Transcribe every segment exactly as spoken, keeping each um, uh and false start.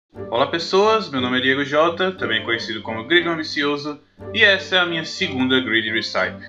Olá pessoas, meu nome é Diego J, também conhecido como Grid Ambicioso, e essa é a minha segunda Grid Recipe.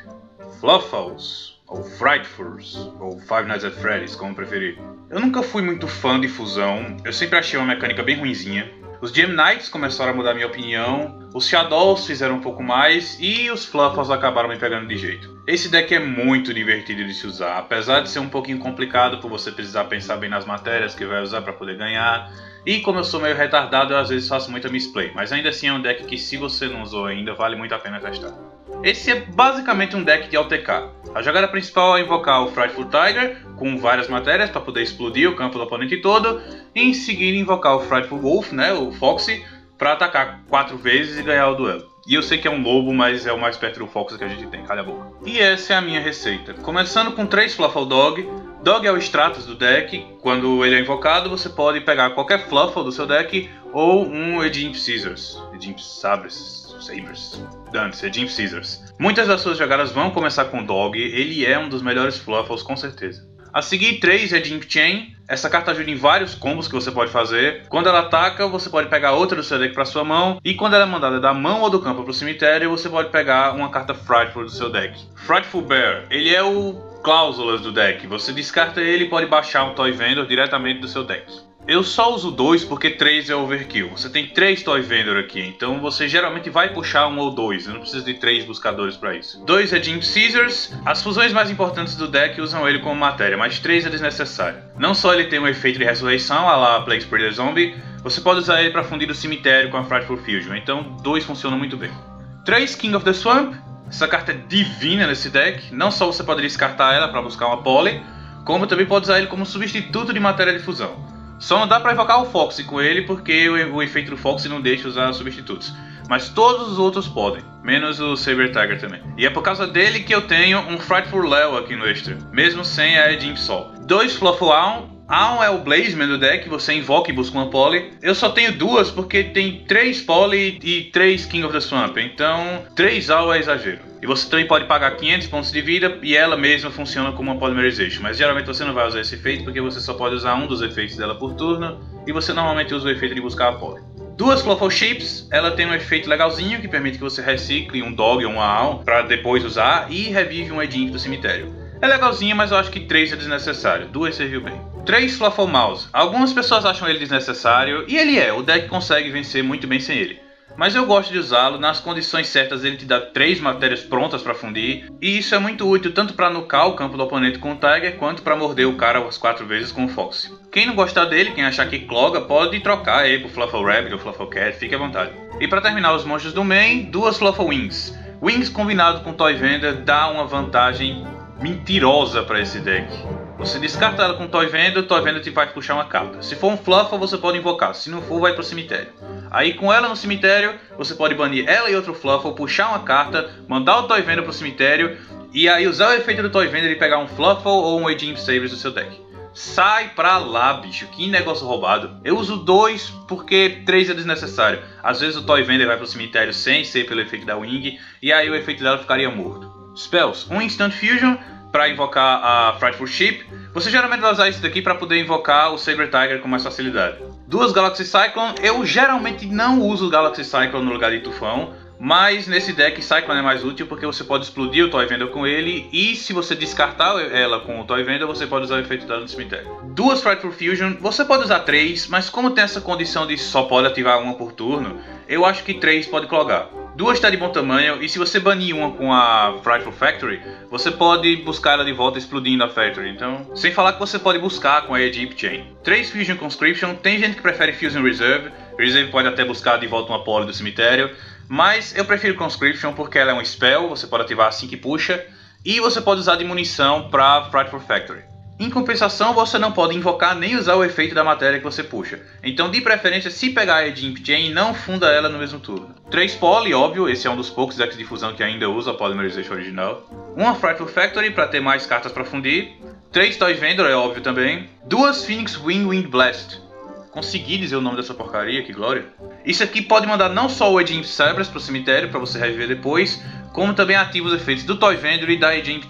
Fluffles, ou Frightfuls, ou Five Nights at Freddy's, como preferir. Eu nunca fui muito fã de fusão, eu sempre achei uma mecânica bem ruinzinha. Os Gem Knights começaram a mudar minha opinião, os Shadows fizeram um pouco mais e os Fluffles acabaram me pegando de jeito. Esse deck é muito divertido de se usar, apesar de ser um pouquinho complicado por você precisar pensar bem nas matérias que vai usar para poder ganhar. E como eu sou meio retardado, eu às vezes faço muita misplay, mas ainda assim é um deck que, se você não usou ainda, vale muito a pena testar. Esse é basicamente um deck de A O T K. A jogada principal é invocar o Frightful Tiger com várias matérias para poder explodir o campo do oponente todo, e em seguida invocar o Frightful Wolf, né, o Foxy, para atacar quatro vezes e ganhar o duelo. E eu sei que é um lobo, mas é o mais perto do Foxy que a gente tem, calha a boca. E essa é a minha receita. Começando com três Fluffle Dog. Dog é o Stratos do deck. Quando ele é invocado, você pode pegar qualquer Fluffle do seu deck ou um Edimp Scissors. Edimp Sabres. Sabres. Dane-se, Edimp Scissors. Muitas das suas jogadas vão começar com Dog. Ele é um dos melhores Fluffles, com certeza. A seguir, três Edimp Chain. Essa carta ajuda em vários combos que você pode fazer. Quando ela ataca, você pode pegar outra do seu deck para sua mão. E quando ela é mandada da mão ou do campo para o cemitério, você pode pegar uma carta Frightful do seu deck. Frightful Bear, ele é o Cláusulas do deck. Você descarta ele e pode baixar um Toy Vendor diretamente do seu deck. Eu só uso dois porque três é overkill. Você tem três Toy Vendor aqui, então você geralmente vai puxar um ou dois. Eu não preciso de três buscadores para isso. Dois é Edimp Scissors. As fusões mais importantes do deck usam ele como matéria, mas três é desnecessário. Não só ele tem um efeito de ressurreição, a la Plague Spreader Zombie, você pode usar ele para fundir o cemitério com a Frightful Fusion, então dois funcionam muito bem. três King of the Swamp. Essa carta é divina nesse deck. Não só você pode descartar ela para buscar uma Poly, como também pode usar ele como substituto de matéria de fusão. Só não dá para invocar o Foxy com ele porque o, o efeito do Foxy não deixa usar substitutos. Mas todos os outros podem, menos o Saber Tiger também. E é por causa dele que eu tenho um Frightful Leo aqui no extra, mesmo sem a Edimp Sol. Dois Fluffle Aum. Aum é o Blazeman do deck, você invoca e busca uma Poly. Eu só tenho duas porque tem três Poly e três King of the Swamp, então três Aum é exagero. E você também pode pagar quinhentos pontos de vida e ela mesma funciona como uma Polymerization. Mas geralmente você não vai usar esse efeito porque você só pode usar um dos efeitos dela por turno. E você normalmente usa o efeito de buscar a Poly. Duas Fluffle Ships, ela tem um efeito legalzinho que permite que você recicle um Dog ou uma Aum para depois usar e revive um Edimp do cemitério. É legalzinho, mas eu acho que três é desnecessário, duas serviu bem. três Fluffle Mouse. Algumas pessoas acham ele desnecessário, e ele é, o deck consegue vencer muito bem sem ele. Mas eu gosto de usá-lo, nas condições certas ele te dá três matérias prontas para fundir, e isso é muito útil tanto para nucar o campo do oponente com o Tiger, quanto para morder o cara as quatro vezes com o Foxy. Quem não gostar dele, quem achar que cloga, pode trocar ele por Fluffle Rabbit ou Fluffle Cat, fique à vontade. E para terminar os monstros do main, duas Fluffle Wings. Wings combinado com Toy Vendor dá uma vantagem mentirosa para esse deck. Você descarta ela com Toy Vendor, Toy Vendor te vai puxar uma carta. Se for um Fluffle, você pode invocar, se não for, vai pro cemitério. Aí com ela no cemitério, você pode banir ela e outro Fluffle, puxar uma carta, mandar o Toy Vendor pro cemitério, e aí usar o efeito do Toy Vendor e pegar um Fluffle ou um Edimp Sabres do seu deck. Sai pra lá, bicho, que negócio roubado. Eu uso dois porque três é desnecessário. Às vezes o Toy Vendor vai pro cemitério sem ser pelo efeito da Wing, e aí o efeito dela ficaria morto. Spells, um Instant Fusion para invocar a Frightful Ship. Você geralmente vai usar isso daqui para poder invocar o Saber Tiger com mais facilidade. Duas Galaxy Cyclone. Eu geralmente não uso o Galaxy Cyclone no lugar de Tufão, mas nesse deck Cyclone é mais útil porque você pode explodir o Toy Vendor com ele, e se você descartar ela com o Toy Vendor, você pode usar o efeito dela no cemitério. Duas Frightful Fusion. Você pode usar três, mas como tem essa condição de só pode ativar uma por turno, eu acho que três pode clogar. Duas está de bom tamanho, e se você banir uma com a Frightful Factory, você pode buscar ela de volta explodindo a Factory, então... Sem falar que você pode buscar com a Edimp Chain. três Fusion Conscription. Tem gente que prefere Fusion Reserve. Reserve pode até buscar de volta uma Poly do cemitério, mas eu prefiro Conscription porque ela é um spell, você pode ativar assim que puxa, e você pode usar de munição para Frightful Factory. Em compensação, você não pode invocar nem usar o efeito da matéria que você puxa. Então, de preferência, se pegar a Edimp Chain, não funda ela no mesmo turno. três Poly, óbvio, esse é um dos poucos decks de fusão que ainda usa a Polymerization original. Uma Frightful Factory para ter mais cartas para fundir. três Toy Vendor, é óbvio também. Duas Phoenix Wing Wind Blast. Consegui dizer o nome dessa porcaria, que glória. Isso aqui pode mandar não só o Edimp Sabres para o cemitério para você reviver depois, como também ativa os efeitos do Toy Vendor e da Edimp Chain.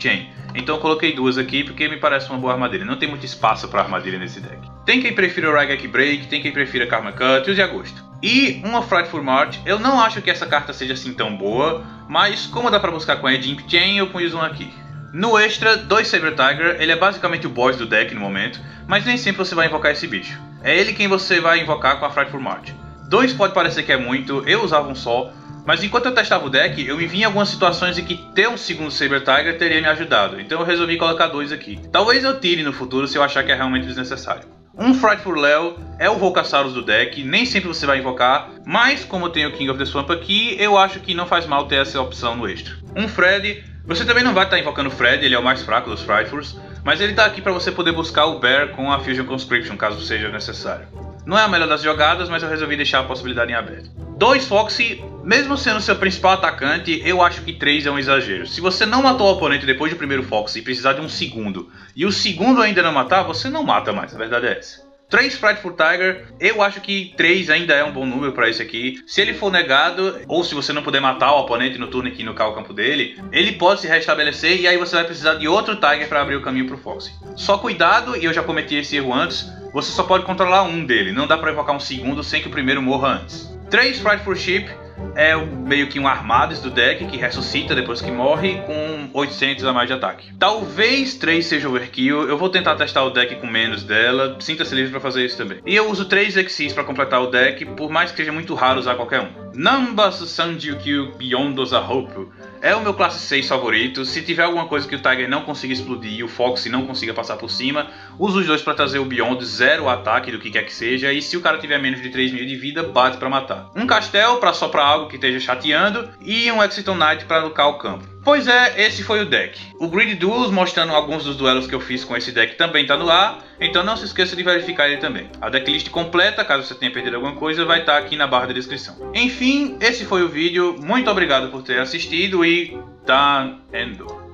então eu coloquei duas aqui porque me parece uma boa armadilha. Não tem muito espaço para armadilha nesse deck. Tem quem prefira o Raigeki Break, tem quem prefira Karma Cut e use Agosto. E uma Frightful March, eu não acho que essa carta seja assim tão boa, mas como dá para buscar com a Jimp Chain, eu pus um aqui. No extra, dois Saber Tiger, ele é basicamente o boss do deck no momento, mas nem sempre você vai invocar esse bicho. É ele quem você vai invocar com a Frightful March. Dois pode parecer que é muito, eu usava um só, mas enquanto eu testava o deck, eu me vi em algumas situações em que ter um segundo Saber Tiger teria me ajudado, então eu resolvi colocar dois aqui. Talvez eu tire no futuro se eu achar que é realmente desnecessário. Um Frightful Leo é o Volcasaurus do deck, nem sempre você vai invocar, mas como eu tenho o King of the Swamp aqui, eu acho que não faz mal ter essa opção no extra. Um Freddy, você também não vai estar invocando o Freddy, ele é o mais fraco dos Frightfuls, mas ele está aqui para você poder buscar o Bear com a Fusion Conscription, caso seja necessário. Não é a melhor das jogadas, mas eu resolvi deixar a possibilidade em aberto. Dois Foxy, mesmo sendo seu principal atacante, eu acho que três é um exagero. Se você não matou o oponente depois do primeiro Foxy e precisar de um segundo, e o segundo ainda não matar, você não mata mais, a verdade é essa. três Frightful Tiger, eu acho que três ainda é um bom número para esse aqui. Se ele for negado, ou se você não puder matar o oponente no turno que inocar o campo dele, ele pode se restabelecer e aí você vai precisar de outro Tiger para abrir o caminho para o Foxy. Só cuidado, e eu já cometi esse erro antes, você só pode controlar um dele, não dá para invocar um segundo sem que o primeiro morra antes. três Frightful Sheep é meio que um Armadas do deck que ressuscita depois que morre com oitocentos a mais de ataque. Talvez três seja overkill, eu vou tentar testar o deck com menos dela, sinta-se livre para fazer isso também. E eu uso três Xyz para completar o deck, por mais que seja muito raro usar qualquer um. Nambas Sanjukyu Beyond the Hope é o meu classe seis favorito. Se tiver alguma coisa que o Tiger não consiga explodir e o Foxy não consiga passar por cima, uso os dois para trazer o Beyond zero ataque do que quer que seja, e se o cara tiver menos de três mil de vida, bate para matar. Um Castel para soprar algo que esteja chateando e um Exiton Knight para nucar o campo. Pois é, esse foi o deck. O Grid Duels, mostrando alguns dos duelos que eu fiz com esse deck, também está no ar, então não se esqueça de verificar ele também. A decklist completa, caso você tenha perdido alguma coisa, vai estar aqui na barra da descrição. Enfim, esse foi o vídeo, muito obrigado por ter assistido e Danendo.